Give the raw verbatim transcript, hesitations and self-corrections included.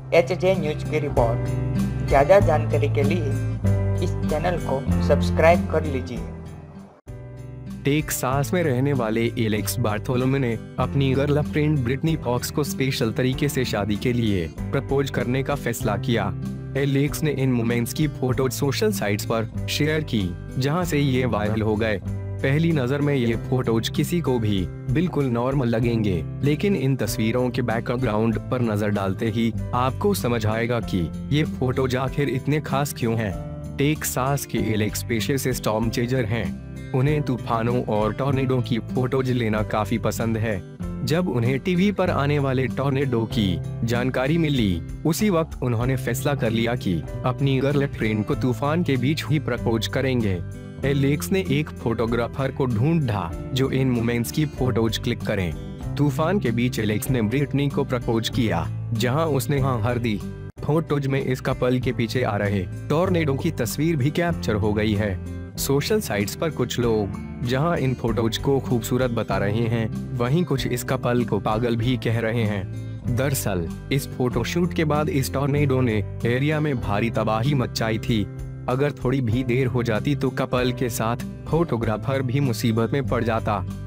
H J news की रिपोर्ट। ज़्यादा जानकारी के लिए इस चैनल को सब्सक्राइब कर लीजिए। टेक्सास में रहने वाले एलेक्स बार्थोलोमेव ने अपनी गर्लफ्रेंड ब्रिटनी फॉक्स को स्पेशल तरीके से शादी के लिए प्रपोज करने का फैसला किया। एलेक्स ने इन मोमेंट्स की फोटो सोशल साइट्स पर शेयर की, जहां से ये वायरल हो गए। पहली नजर में ये फोटोज किसी को भी बिल्कुल नॉर्मल लगेंगे, लेकिन इन तस्वीरों के बैकग्राउंड पर नजर डालते ही आपको समझ आएगा कि ये फोटोज आखिर इतने खास क्यों हैं। टेक्सास के एलेक्स पेशे से स्टॉर्म चेजर हैं। उन्हें तूफानों और टॉर्नेडो की फोटोज लेना काफी पसंद है। जब उन्हें टीवी पर आने वाले टॉर्नेडो की जानकारी मिली, उसी वक्त उन्होंने फैसला कर लिया कि अपनी गर्लफ्रेंड को तूफान के बीच ही प्रपोज करेंगे। एलेक्स ने एक फोटोग्राफर को ढूंढा जो इन मोमेंट्स की फोटोज क्लिक करें। तूफान के बीच एलेक्स ने ब्रिटनी को प्रपोज किया, जहां उसने हाँ हर दी। फोटोज में इस कपल के पीछे आ रहे टॉर्नेडो की तस्वीर भी कैप्चर हो गई है। सोशल साइट्स पर कुछ लोग जहां इन फोटोज को खूबसूरत बता रहे हैं, वहीं कुछ इस कपल को पागल भी कह रहे हैं। दरअसल इस फोटोशूट के बाद इस टॉर्नेडो ने एरिया में भारी तबाही मचाई थी। अगर थोड़ी भी देर हो जाती तो कपल के साथ फोटोग्राफर भी मुसीबत में पड़ जाता।